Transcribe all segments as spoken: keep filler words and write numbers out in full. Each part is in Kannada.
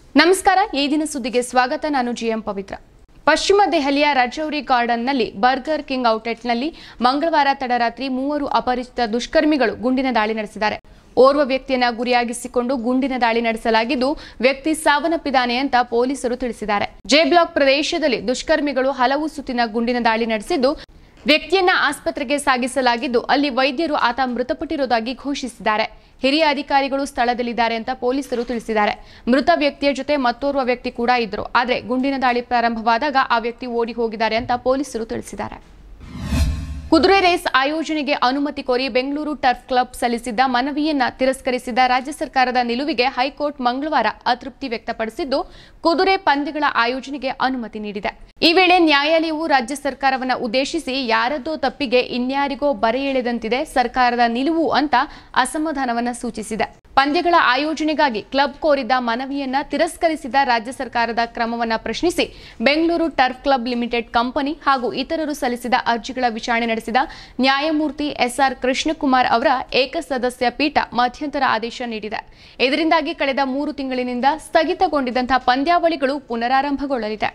ನಮಸ್ಕಾರ, ಈ ದಿನ ಸುದ್ದಿಗೆ ಸ್ವಾಗತ. ನಾನು ಜಿಎಂ ಪವಿತ್ರ. ಪಶ್ಚಿಮ ದೆಹಲಿಯ ರಜೌರಿ ಗಾರ್ಡನ್ನಲ್ಲಿ ಬರ್ಗರ್ ಕಿಂಗ್ ಔಟ್ಲೆಟ್ನಲ್ಲಿ ಮಂಗಳವಾರ ತಡರಾತ್ರಿ ಮೂವರು ಅಪರಿಚಿತ ದುಷ್ಕರ್ಮಿಗಳು ಗುಂಡಿನ ದಾಳಿ ನಡೆಸಿದ್ದಾರೆ. ಓರ್ವ ವ್ಯಕ್ತಿಯನ್ನ ಗುರಿಯಾಗಿಸಿಕೊಂಡು ಗುಂಡಿನ ದಾಳಿ ನಡೆಸಲಾಗಿದ್ದು, ವ್ಯಕ್ತಿ ಸಾವನ್ನಪ್ಪಿದ್ದಾನೆ ಅಂತ ಪೊಲೀಸರು ತಿಳಿಸಿದ್ದಾರೆ. ಜೆ ಬ್ಲಾಕ್ ಪ್ರದೇಶದಲ್ಲಿ ದುಷ್ಕರ್ಮಿಗಳು ಹಲವು ಸುತ್ತಿನ ಗುಂಡಿನ ದಾಳಿ ನಡೆಸಿದ್ದು, ವ್ಯಕ್ತಿಯನ್ನ ಆಸ್ಪತ್ರೆಗೆ ಸಾಗಿಸಲಾಗಿದ್ದು, ಅಲ್ಲಿ ವೈದ್ಯರು ಆತ ಮೃತಪಟ್ಟಿರುವುದಾಗಿ ಘೋಷಿಸಿದ್ದಾರೆ. ಹಿರಿಯ ಅಧಿಕಾರಿಗಳು ಸ್ಥಳದಲ್ಲಿದ್ದಾರೆ ಅಂತ ಪೊಲೀಸರು ತಿಳಿಸಿದ್ದಾರೆ. ಮೃತ ವ್ಯಕ್ತಿಯ ಜೊತೆ ಮತ್ತೋರ್ವ ವ್ಯಕ್ತಿ ಕೂಡ ಇದ್ರು. ಆದರೆ ಗುಂಡಿನ ದಾಳಿ ಪ್ರಾರಂಭವಾದಾಗ ಆ ವ್ಯಕ್ತಿ ಓಡಿ ಹೋಗಿದ್ದಾರೆ ಅಂತ ಪೊಲೀಸರು ತಿಳಿಸಿದ್ದಾರೆ. ಕುದುರೆ ರೇಸ್ ಆಯೋಜನೆಗೆ ಅನುಮತಿ ಕೋರಿ ಬೆಂಗಳೂರು ಟರ್ಫ್ ಕ್ಲಬ್ ಸಲ್ಲಿಸಿದ್ದ ಮನವಿಯನ್ನ ತಿರಸ್ಕರಿಸಿದ ರಾಜ್ಯ ಸರ್ಕಾರದ ನಿಲುವಿಗೆ ಹೈಕೋರ್ಟ್ ಮಂಗಳವಾರ ಅತೃಪ್ತಿ ವ್ಯಕ್ತಪಡಿಸಿದ್ದು, ಕುದುರೆ ಪಂದ್ಯಗಳ ಆಯೋಜನೆಗೆ ಅನುಮತಿ ನೀಡಿದೆ. ಈ ವೇಳೆ ನ್ಯಾಯಾಲಯವು ರಾಜ್ಯ ಸರ್ಕಾರವನ್ನು ಉದ್ದೇಶಿಸಿ ಯಾರದ್ದೋ ತಪ್ಪಿಗೆ ಇನ್ಯಾರಿಗೋ ಬರೆ ಎಳೆದಂತಿದೆ ಸರ್ಕಾರದ ನಿಲುವು ಅಂತ ಅಸಮಾಧಾನವನ್ನ ಸೂಚಿಸಿದೆ. ಪಂದ್ಯಗಳ ಆಯೋಜನೆಗಾಗಿ ಕ್ಲಬ್ ಕೋರಿದ್ದ ಮನವಿಯನ್ನ ತಿರಸ್ಕರಿಸಿದ ರಾಜ್ಯ ಸರ್ಕಾರದ ಕ್ರಮವನ್ನ ಪ್ರಶ್ನಿಸಿ Bengaluru turf club limited company ಹಾಗೂ ಇತರರು ಸಲ್ಲಿಸಿದ ಅರ್ಜಿಗಳ ವಿಚಾರಣೆ ನಡೆಸಿದ ನ್ಯಾಯಮೂರ್ತಿ ಎಸ್ಆರ್ ಕೃಷ್ಣಕುಮಾರ್ ಅವರ ಏಕಸದಸ್ಯ ಪೀಠ ಮಧ್ಯಂತರ ಆದೇಶ ನೀಡಿದೆ. ಇದರಿಂದಾಗಿ ಕಳೆದ ಮೂರು ತಿಂಗಳಿನಿಂದ ಸ್ಥಗಿತಗೊಂಡಿದ್ದಂತಹ ಪಂದ್ಯಾವಳಿಗಳು ಪುನರಾರಂಭಗೊಳ್ಳಲಿದೆ.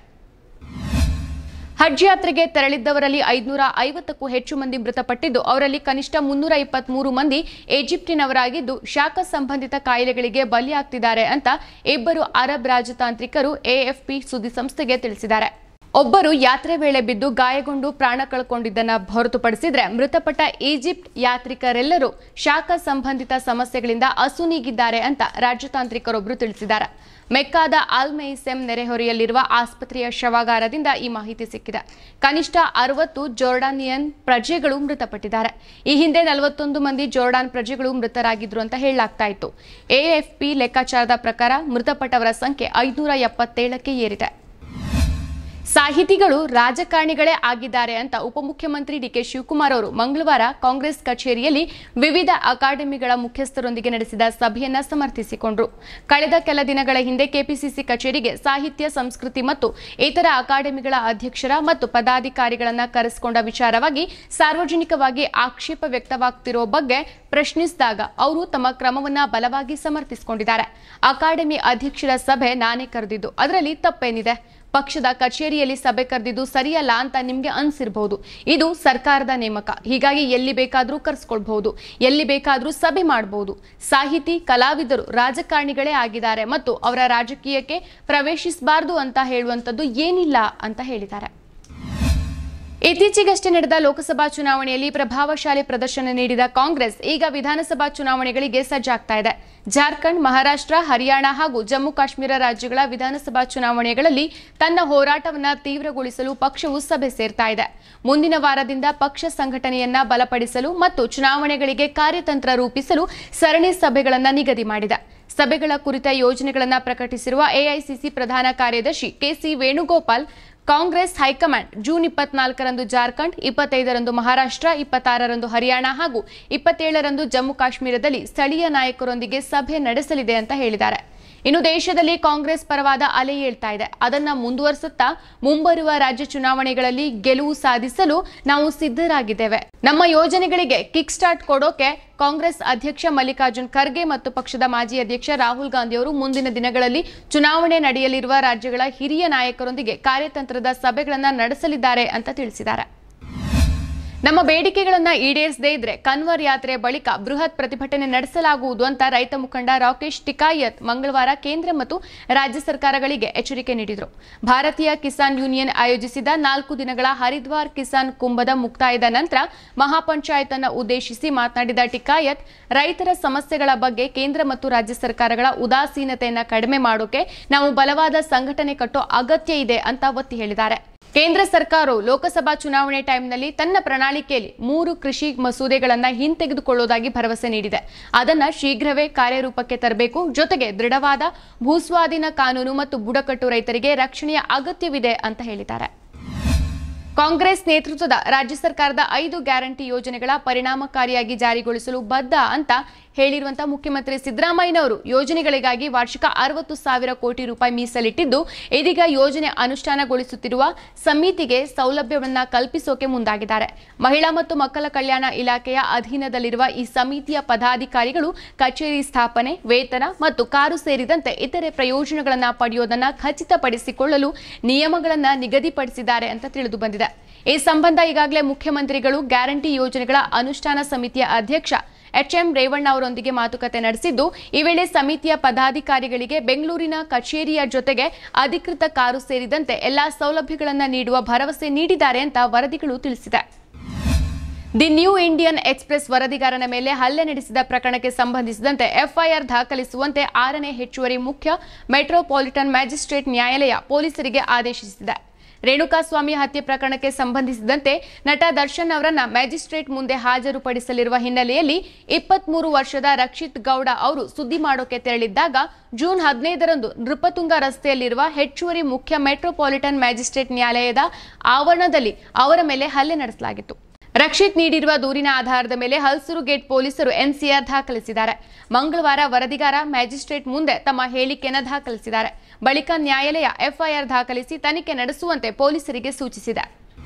ಹಜ್ ಯಾತ್ರೆಗೆ ತೆರಳಿದ್ದವರಲ್ಲಿ ಐದುನೂರ ಐವತ್ತಕ್ಕೂ ಹೆಚ್ಚು ಮಂದಿ ಮೃತಪಟ್ಟಿದ್ದು, ಅವರಲ್ಲಿ ಕನಿಷ್ಠ ಮುನ್ನೂರ ಇಪ್ಪತ್ಮೂರು ಮಂದಿ ಈಜಿಪ್ಟಿನವರಾಗಿದ್ದು, ಶಾಖ ಸಂಬಂಧಿತ ಕಾಯಿಲೆಗಳಿಗೆ ಬಲಿಯಾಗ್ತಿದ್ದಾರೆ ಅಂತ ಇಬ್ಬರು ಅರಬ್ ರಾಜತಾಂತ್ರಿಕರು ಎಎಫ್ಪಿ ಸುದ್ದಿ ಸಂಸ್ಥೆಗೆ ತಿಳಿಸಿದ್ದಾರೆ. ಒಬ್ಬರು ಯಾತ್ರೆ ವೇಳೆ ಬಿದ್ದು ಗಾಯಗೊಂಡು ಪ್ರಾಣ ಕಳ್ಕೊಂಡಿದ್ದನ್ನ ಹೊರತುಪಡಿಸಿದ್ರೆ ಮೃತಪಟ್ಟ ಈಜಿಪ್ಟ್ ಯಾತ್ರಿಕರೆಲ್ಲರೂ ಶಾಖ ಸಂಬಂಧಿತ ಸಮಸ್ಯೆಗಳಿಂದ ಅಸುನೀಗಿದ್ದಾರೆ ಅಂತ ರಾಜತಾಂತ್ರಿಕರೊಬ್ಬರು ತಿಳಿಸಿದ್ದಾರೆ. ಮೆಕ್ಕಾದ ಅಲ್ ಮೈಸೆಮ್ ನೆರೆಹೊರೆಯಲ್ಲಿರುವ ಆಸ್ಪತ್ರೆಯ ಶವಾಗಾರದಿಂದ ಈ ಮಾಹಿತಿ ಸಿಕ್ಕಿದೆ. ಕನಿಷ್ಠ ಅರವತ್ತು ಜೋರ್ಡಾನಿಯನ್ ಪ್ರಜೆಗಳು ಮೃತಪಟ್ಟಿದ್ದಾರೆ. ಈ ಹಿಂದೆ ನಲವತ್ತೊಂದು ಮಂದಿ ಜೋರ್ಡಾನ್ ಪ್ರಜೆಗಳು ಮೃತರಾಗಿದ್ರು ಅಂತ ಹೇಳಲಾಗ್ತಾ ಇತ್ತು. ಎಎಫ್ಪಿ ಲೆಕ್ಕಾಚಾರದ ಪ್ರಕಾರ ಮೃತಪಟ್ಟವರ ಸಂಖ್ಯೆ ಐದುನೂರ ಎಪ್ಪತ್ತೇಳಕ್ಕೆ ಏರಿದೆ. ಸಾಹಿತಿಗಳು ರಾಜಕಾರಣಿಗಳೇ ಆಗಿದ್ದಾರೆ ಅಂತ ಉಪಮುಖ್ಯಮಂತ್ರಿ ಡಿಕೆ ಶಿವಕುಮಾರ್ ಅವರು ಮಂಗಳವಾರ ಕಾಂಗ್ರೆಸ್ ಕಚೇರಿಯಲ್ಲಿ ವಿವಿಧ ಅಕಾಡೆಮಿಗಳ ಮುಖ್ಯಸ್ಥರೊಂದಿಗೆ ನಡೆಸಿದ ಸಭೆಯನ್ನ ಸಮರ್ಥಿಸಿಕೊಂಡರು. ಕಳೆದ ಕೆಲ ದಿನಗಳ ಹಿಂದೆ ಕೆಪಿಸಿಸಿ ಕಚೇರಿಗೆ ಸಾಹಿತ್ಯ, ಸಂಸ್ಕೃತಿ ಮತ್ತು ಇತರ ಅಕಾಡೆಮಿಗಳ ಅಧ್ಯಕ್ಷರ ಮತ್ತು ಪದಾಧಿಕಾರಿಗಳನ್ನ ಕರೆಸಿಕೊಂಡ ವಿಚಾರವಾಗಿ ಸಾರ್ವಜನಿಕವಾಗಿ ಆಕ್ಷೇಪ ವ್ಯಕ್ತವಾಗುತ್ತಿರುವ ಬಗ್ಗೆ ಪ್ರಶ್ನಿಸಿದಾಗ ಅವರು ತಮ್ಮ ಕ್ರಮವನ್ನ ಬಲವಾಗಿ ಸಮರ್ಥಿಸಿಕೊಂಡಿದ್ದಾರೆ. ಅಕಾಡೆಮಿ ಅಧ್ಯಕ್ಷರ ಸಭೆ ನಾನೇ ಕರೆದಿದ್ದು, ಅದರಲ್ಲಿ ತಪ್ಪೇನಿದೆ? ಪಕ್ಷದ ಕಚೇರಿಯಲ್ಲಿ ಸಭೆ ಕರೆದಿದ್ದು ಸರಿಯಲ್ಲ ಅಂತ ನಿಮ್ಗೆ ಅನ್ಸಿರಬಹುದು. ಇದು ಸರ್ಕಾರದ ನೇಮಕ, ಹೀಗಾಗಿ ಎಲ್ಲಿ ಬೇಕಾದ್ರೂ ಕರೆಸ್ಕೊಳ್ಬಹುದು, ಎಲ್ಲಿ ಬೇಕಾದ್ರೂ ಸಭೆ ಮಾಡಬಹುದು. ಸಾಹಿತಿ, ಕಲಾವಿದರು ರಾಜಕಾರಣಿಗಳೇ ಆಗಿದ್ದಾರೆ ಮತ್ತು ಅವರ ರಾಜಕೀಯಕ್ಕೆ ಪ್ರವೇಶಿಸಬಾರದು ಅಂತ ಹೇಳುವಂತದ್ದು ಏನಿಲ್ಲ ಅಂತ ಹೇಳಿದ್ದಾರೆ. ಇತ್ತೀಚೆಗಷ್ಟೇ ನಡೆದ ಲೋಕಸಭಾ ಚುನಾವಣೆಯಲ್ಲಿ ಪ್ರಭಾವಶಾಲಿ ಪ್ರದರ್ಶನ ನೀಡಿದ ಕಾಂಗ್ರೆಸ್ ಈಗ ವಿಧಾನಸಭಾ ಚುನಾವಣೆಗಳಿಗೆ ಸಜ್ಜಾಗ್ತಾ ಇದೆ. ಜಾರ್ಖಂಡ್, ಮಹಾರಾಷ್ಟ್ರ, ಹರಿಯಾಣ ಹಾಗೂ ಜಮ್ಮು ಕಾಶ್ಮೀರ ರಾಜ್ಯಗಳ ವಿಧಾನಸಭಾ ಚುನಾವಣೆಗಳಲ್ಲಿ ತನ್ನ ಹೋರಾಟವನ್ನು ತೀವ್ರಗೊಳಿಸಲು ಪಕ್ಷವು ಸಭೆ ಸೇರ್ತಾ ಇದೆ. ಮುಂದಿನ ವಾರದಿಂದ ಪಕ್ಷ ಸಂಘಟನೆಯನ್ನ ಬಲಪಡಿಸಲು ಮತ್ತು ಚುನಾವಣೆಗಳಿಗೆ ಕಾರ್ಯತಂತ್ರ ರೂಪಿಸಲು ಸರಣಿ ಸಭೆಗಳನ್ನು ನಿಗದಿ ಮಾಡಿದೆ. ಸಭೆಗಳ ಕುರಿತ ಯೋಜನೆಗಳನ್ನು ಪ್ರಕಟಿಸಿರುವ ಎಐಸಿಸಿ ಪ್ರಧಾನ ಕಾರ್ಯದರ್ಶಿ KC Venugopal, Congress high command June ಇಪ್ಪತ್ನಾಲ್ಕರಂದು ಜಾರ್ಖಂಡ್, ಇಪ್ಪತ್ತೈದರಂದು ಮಹಾರಾಷ್ಟ್ರ, ಇಪ್ಪತ್ತಾರರಂದು ಹರಿಯಾಣ ಹಾಗೂ ಇಪ್ಪತ್ತೇಳರಂದು ಜಮ್ಮು ಕಾಶ್ಮೀರದಲ್ಲಿ ಸ್ಥಳೀಯ ನಾಯಕರೊಂದಿಗೆ ಸಭೆ ನಡೆಸಲಿದೆ ಅಂತ ಹೇಳಿದ್ದಾರೆ. ಇನ್ನು ದೇಶದಲ್ಲಿ ಕಾಂಗ್ರೆಸ್ ಪರವಾದ ಅಲೆ ಏಳ್ತಾ ಇದೆ. ಅದನ್ನ ಮುಂದುವರಿಸುತ್ತಾ ಮುಂಬರುವ ರಾಜ್ಯ ಚುನಾವಣೆಗಳಲ್ಲಿ ಗೆಲುವು ಸಾಧಿಸಲು ನಾವು ಸಿದ್ಧರಾಗಿದ್ದೇವೆ. ನಮ್ಮ ಯೋಜನೆಗಳಿಗೆ ಕಿಕ್ ಸ್ಟಾರ್ಟ್ ಕೊಡೋಕೆ ಕಾಂಗ್ರೆಸ್ ಅಧ್ಯಕ್ಷ ಮಲ್ಲಿಕಾರ್ಜುನ್ ಖರ್ಗೆ ಮತ್ತು ಪಕ್ಷದ ಮಾಜಿ ಅಧ್ಯಕ್ಷ ರಾಹುಲ್ ಗಾಂಧಿ ಅವರು ಮುಂದಿನ ದಿನಗಳಲ್ಲಿ ಚುನಾವಣೆ ನಡೆಯಲಿರುವ ರಾಜ್ಯಗಳ ಹಿರಿಯ ನಾಯಕರೊಂದಿಗೆ ಕಾರ್ಯತಂತ್ರದ ಸಭೆಗಳನ್ನು ನಡೆಸಲಿದ್ದಾರೆ ಅಂತ ತಿಳಿಸಿದ್ದಾರೆ. ನಮ್ಮ ಬೇಡಿಕೆಗಳನ್ನು ಈಡೇರಿಸದೇ ಇದ್ರೆ ಕನ್ವರ್ ಯಾತ್ರೆ ಬಳಿಕ ಬೃಹತ್ ಪ್ರತಿಭಟನೆ ನಡೆಸಲಾಗುವುದು ಅಂತ ರೈತ ಮುಖಂಡ ರಾಕೇಶ್ ಟಿಕಾಯತ್ ಮಂಗಳವಾರ ಕೇಂದ್ರ ಮತ್ತು ರಾಜ್ಯ ಸರ್ಕಾರಗಳಿಗೆ ಎಚ್ಚರಿಕೆ ನೀಡಿದರು. ಭಾರತೀಯ ಕಿಸಾನ್ ಯೂನಿಯನ್ ಆಯೋಜಿಸಿದ ನಾಲ್ಕು ದಿನಗಳ ಹರಿದ್ವಾರ್ ಕಿಸಾನ್ ಕುಂಭದ ಮುಕ್ತಾಯದ ನಂತರ ಮಹಾಪಂಚಾಯತ್ ಅನ್ನು ಉದ್ದೇಶಿಸಿ ಮಾತನಾಡಿದ ಟಿಕಾಯತ್, ರೈತರ ಸಮಸ್ಯೆಗಳ ಬಗ್ಗೆ ಕೇಂದ್ರ ಮತ್ತು ರಾಜ್ಯ ಸರ್ಕಾರಗಳ ಉದಾಸೀನತೆಯನ್ನ ಕಡಿಮೆ ಮಾಡೋಕೆ ನಾವು ಬಲವಾದ ಸಂಘಟನೆ ಕಟ್ಟೋ ಅಗತ್ಯ ಇದೆ ಅಂತ ಒತ್ತಿ ಹೇಳಿದ್ದಾರೆ. ಕೇಂದ್ರ ಸರ್ಕಾರವು ಲೋಕಸಭಾ ಚುನಾವಣೆ ಟೈಮ್ನಲ್ಲಿ ತನ್ನ ಪ್ರಣಾಳಿಕೆಯಲ್ಲಿ ಮೂರು ಕೃಷಿ ಮಸೂದೆಗಳನ್ನು ಹಿಂತೆಗೆದುಕೊಳ್ಳುವುದಾಗಿ ಭರವಸೆ ನೀಡಿದೆ. ಅದನ್ನು ಶೀಘ್ರವೇ ಕಾರ್ಯರೂಪಕ್ಕೆ ತರಬೇಕು. ಜೊತೆಗೆ ದೃಢವಾದ ಭೂಸ್ವಾಧೀನ ಕಾನೂನು ಮತ್ತು ಬುಡಕಟ್ಟು ರೈತರಿಗೆ ರಕ್ಷಣೆಯ ಅಗತ್ಯವಿದೆ ಅಂತ ಹೇಳಿದ್ದಾರೆ. ಕಾಂಗ್ರೆಸ್ ನೇತೃತ್ವದ ರಾಜ್ಯ ಸರ್ಕಾರದ ಐದು ಗ್ಯಾರಂಟಿ ಯೋಜನೆಗಳ ಪರಿಣಾಮಕಾರಿಯಾಗಿ ಜಾರಿಗೊಳಿಸಲು ಬದ್ಧ ಅಂತ ಹೇಳಿರುವಂತಹ ಮುಖ್ಯಮಂತ್ರಿ ಸಿದ್ದರಾಮಯ್ಯನವರು ಯೋಜನೆಗಳಿಗಾಗಿ ವಾರ್ಷಿಕ ಅರವತ್ತು ಸಾವಿರ ಕೋಟಿ ರೂಪಾಯಿ ಮೀಸಲಿಟ್ಟಿದ್ದು ಇದೀಗ ಯೋಜನೆ ಅನುಷ್ಠಾನಗೊಳಿಸುತ್ತಿರುವ ಸಮಿತಿಗೆ ಸೌಲಭ್ಯವನ್ನು ಕಲ್ಪಿಸೋಕೆ ಮುಂದಾಗಿದ್ದಾರೆ. ಮಹಿಳಾ ಮತ್ತು ಮಕ್ಕಳ ಕಲ್ಯಾಣ ಇಲಾಖೆಯ ಅಧೀನದಲ್ಲಿರುವ ಈ ಸಮಿತಿಯ ಪದಾಧಿಕಾರಿಗಳು ಕಚೇರಿ ಸ್ಥಾಪನೆ, ವೇತನ ಮತ್ತು ಕಾರು ಸೇರಿದಂತೆ ಇತರೆ ಪ್ರಯೋಜನಗಳನ್ನು ಪಡೆಯುವುದನ್ನು ಖಚಿತಪಡಿಸಿಕೊಳ್ಳಲು ನಿಯಮಗಳನ್ನು ನಿಗದಿಪಡಿಸಿದ್ದಾರೆ ಅಂತ ತಿಳಿದು ಬಂದಿದೆ. ಈ ಸಂಬಂಧ ಈಗಾಗಲೇ ಮುಖ್ಯಮಂತ್ರಿಗಳು ಗ್ಯಾರಂಟಿ ಯೋಜನೆಗಳ ಅನುಷ್ಠಾನ ಸಮಿತಿಯ ಅಧ್ಯಕ್ಷ ಎಚ್ ಎಂ ರೇವಣ್ಣ ಅವರೊಂದಿಗೆ ಮಾತುಕತೆ ನಡೆಸಿದ್ದು, ಈ ವೇಳೆ ಸಮಿತಿಯ ಪದಾಧಿಕಾರಿಗಳಿಗೆ ಬೆಂಗಳೂರಿನ ಕಚೇರಿಯ ಜೊತೆಗೆ ಅಧಿಕೃತ ಕಾರು ಸೇರಿದಂತೆ ಎಲ್ಲಾ ಸೌಲಭ್ಯಗಳನ್ನು ನೀಡುವ ಭರವಸೆ ನೀಡಿದ್ದಾರೆ ಅಂತ ವರದಿಗಳು ತಿಳಿಸಿದೆ. ದಿ ನ್ಯೂ ಇಂಡಿಯನ್ ಎಕ್ಸ್‌ಪ್ರೆಸ್ ವರದಿಗಾರನ ಮೇಲೆ ಹಲ್ಲೆ ನಡೆಸಿದ ಪ್ರಕರಣಕ್ಕೆ ಸಂಬಂಧಿಸಿದಂತೆ ಎಫ್ಐಆರ್ ದಾಖಲಿಸುವಂತೆ ಆರನೇ ಹೆಚ್ಚುವರಿ ಮುಖ್ಯ ಮೆಟ್ರೋಪಾಲಿಟನ್ ಮ್ಯಾಜಿಸ್ಟ್ರೇಟ್ ನ್ಯಾಯಾಲಯ ಪೊಲೀಸರಿಗೆ ಆದೇಶಿಸಿದೆ. ರೇಣುಕಾಸ್ವಾಮಿ ಹತ್ಯೆ ಪ್ರಕರಣಕ್ಕೆ ಸಂಬಂಧಿಸಿದಂತೆ ನಟ ದರ್ಶನ್ ಅವರನ್ನ ಮ್ಯಾಜಿಸ್ಟ್ರೇಟ್ ಮುಂದೆ ಹಾಜರುಪಡಿಸಲಿರುವ ಹಿನ್ನೆಲೆಯಲ್ಲಿ ಇಪ್ಪತ್ಮೂರು ವರ್ಷದ ರಕ್ಷಿತ್ ಗೌಡ ಅವರು ಸುದ್ದಿ ಮಾಡೋಕೆ ತೆರಳಿದ್ದಾಗ ಜೂನ್ ಹದಿನೈದರಂದು ನೃಪತುಂಗ ರಸ್ತೆಯಲ್ಲಿರುವ ಹೆಚ್ಚುವರಿ ಮುಖ್ಯ ಮೆಟ್ರೋಪಾಲಿಟನ್ ಮ್ಯಾಜಿಸ್ಟ್ರೇಟ್ ನ್ಯಾಯಾಲಯದ ಆವರಣದಲ್ಲಿ ಅವರ ಮೇಲೆ ಹಲ್ಲೆ ನಡೆಸಲಾಗಿತ್ತು. ರಕ್ಷಿತ್ ನೀಡಿರುವ ದೂರಿನ ಆಧಾರದ ಮೇಲೆ ಹಲ್ಸೂರು ಗೇಟ್ ಪೊಲೀಸರು ಎನ್ಸಿಆರ್ ದಾಖಲಿಸಿದ್ದಾರೆ. ಮಂಗಳವಾರ ವರದಿಗಾರ ಮ್ಯಾಜಿಸ್ಟ್ರೇಟ್ ಮುಂದೆ ತಮ್ಮ ಹೇಳಿಕೆಯನ್ನು ದಾಖಲಿಸಿದ್ದಾರೆ. ಬಳಿಕ ನ್ಯಾಯಾಲಯ ಎಫ್ಐಆರ್ ದಾಖಲಿಸಿ ತನಿಖೆ ನಡೆಸುವಂತೆ ಪೊಲೀಸರಿಗೆ ಸೂಚಿಸಿದೆ.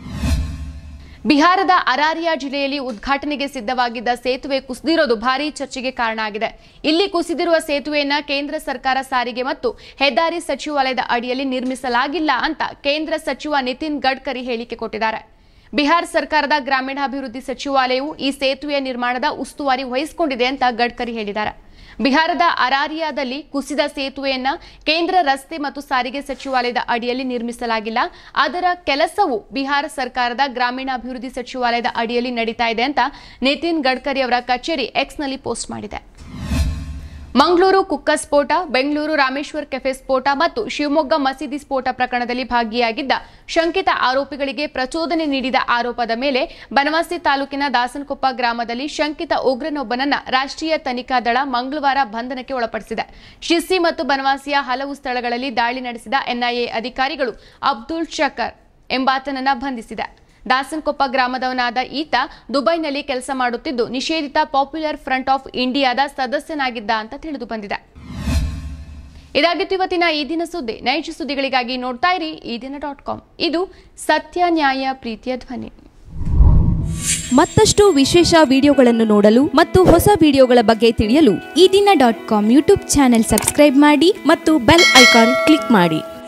ಬಿಹಾರದ ಅರಾರಿಯಾ ಜಿಲ್ಲೆಯಲ್ಲಿ ಉದ್ಘಾಟನೆಗೆ ಸಿದ್ಧವಾಗಿದ್ದ ಸೇತುವೆ ಕುಸಿದಿರೋದು ಭಾರೀ ಚರ್ಚೆಗೆ ಕಾರಣ ಆಗಿದೆ. ಇಲ್ಲಿ ಕುಸಿದಿರುವ ಸೇತುವೆಯನ್ನ ಕೇಂದ್ರ ಸರ್ಕಾರ ಸಾರಿಗೆ ಮತ್ತು ಹೆದ್ದಾರಿ ಸಚಿವಾಲಯದ ಅಡಿಯಲ್ಲಿ ನಿರ್ಮಿಸಲಾಗಿಲ್ಲ ಅಂತ ಕೇಂದ್ರ ಸಚಿವ ನಿತಿನ್ ಗಡ್ಕರಿ ಹೇಳಿಕೆ ಕೊಟ್ಟಿದ್ದಾರೆ. ಬಿಹಾರ ಸರ್ಕಾರದ ಗ್ರಾಮೀಣಾಭಿವೃದ್ಧಿ ಸಚಿವಾಲಯವು ಈ ಸೇತುವೆಯ ನಿರ್ಮಾಣದ ಉಸ್ತುವಾರಿ ವಹಿಸಿಕೊಂಡಿದೆ ಅಂತ ಗಡ್ಕರಿ ಹೇಳಿದ್ದಾರೆ. ಬಿಹಾರದ ಅರಾರಿಯಾದಲ್ಲಿ ಕುಸಿದ ಸೇತುವೆಯನ್ನ ಕೇಂದ್ರ ರಸ್ತೆ ಮತ್ತು ಸಾರಿಗೆ ಸಚಿವಾಲಯದ ಅಡಿಯಲ್ಲಿ ನಿರ್ಮಿಸಲಾಗಿಲ್ಲ. ಅದರ ಕೆಲಸವು ಬಿಹಾರ ಸರ್ಕಾರದ ಗ್ರಾಮೀಣಾಭಿವೃದ್ಧಿ ಸಚಿವಾಲಯದ ಅಡಿಯಲ್ಲಿ ನಡೀತಾ ಇದೆ ಅಂತ ನಿತಿನ್ ಗಡ್ಕರಿ ಅವರ ಕಚೇರಿ ಎಕ್ಸ್ನಲ್ಲಿ ಪೋಸ್ಟ್ ಮಾಡಿದೆ. ಮಂಗಳೂರು ಕುಕ್ಕ ಸ್ಫೋಟ, ಬೆಂಗಳೂರು ರಾಮೇಶ್ವರ್ ಕೆಫೆ ಸ್ಫೋಟ ಮತ್ತು ಶಿವಮೊಗ್ಗ ಮಸೀದಿ ಸ್ಫೋಟ ಪ್ರಕರಣದಲ್ಲಿ ಭಾಗಿಯಾಗಿದ್ದ ಶಂಕಿತ ಆರೋಪಿಗಳಿಗೆ ಪ್ರಚೋದನೆ ನೀಡಿದ ಆರೋಪದ ಮೇಲೆ ಬನವಾಸಿ ತಾಲೂಕಿನ ದಾಸನಕೊಪ್ಪ ಗ್ರಾಮದಲ್ಲಿ ಶಂಕಿತ ಉಗ್ರನೊಬ್ಬನನ್ನ ರಾಷ್ಟ್ರೀಯ ತನಿಖಾ ದಳ ಮಂಗಳವಾರ ಬಂಧನಕ್ಕೆ ಒಳಪಡಿಸಿದೆ. ಶಿರ್ಸಿ ಮತ್ತು ಬನವಾಸಿಯ ಹಲವು ಸ್ಥಳಗಳಲ್ಲಿ ದಾಳಿ ನಡೆಸಿದ ಎನ್ಐಎ ಅಧಿಕಾರಿಗಳು ಅಬ್ದುಲ್ ಶಕರ್ ಎಂಬಾತನನ್ನ ಬಂಧಿಸಿದೆ. ದಾಸನಕೊಪ್ಪ ಗ್ರಾಮದವನಾದ ಈತ ದುಬೈನಲ್ಲಿ ಕೆಲಸ ಮಾಡುತ್ತಿದ್ದು ನಿಷೇಧಿತ ಪಾಪ್ಯುಲರ್ ಫ್ರಂಟ್ ಆಫ್ ಇಂಡಿಯಾದ ಸದಸ್ಯನಾಗಿದ್ದ ಅಂತ ತಿಳಿದು ಬಂದಿದೆ. ಇದಾಗಿತ್ತು ಇವತ್ತಿನ ಈ ದಿನ ಸುದ್ದಿ. ನೈಜ ಸುದ್ದಿಗಳಿಗಾಗಿ ನೋಡ್ತಾ ಇರಿ ಈ ದಿನ ಡಾಟ್ ಕಾಮ್. ಇದು ಸತ್ಯ, ನ್ಯಾಯ, ಪ್ರೀತಿಯ ಧ್ವನಿ. ಮತ್ತಷ್ಟು ವಿಶೇಷ ವಿಡಿಯೋಗಳನ್ನು ನೋಡಲು ಮತ್ತು ಹೊಸ ವಿಡಿಯೋಗಳ ಬಗ್ಗೆ ತಿಳಿಯಲು Eedina dot com YouTube channel subscribe ಮಾಡಿ ಮತ್ತು ಬೆಲ್ ಐಕಾನ್ ಕ್ಲಿಕ್ ಮಾಡಿ.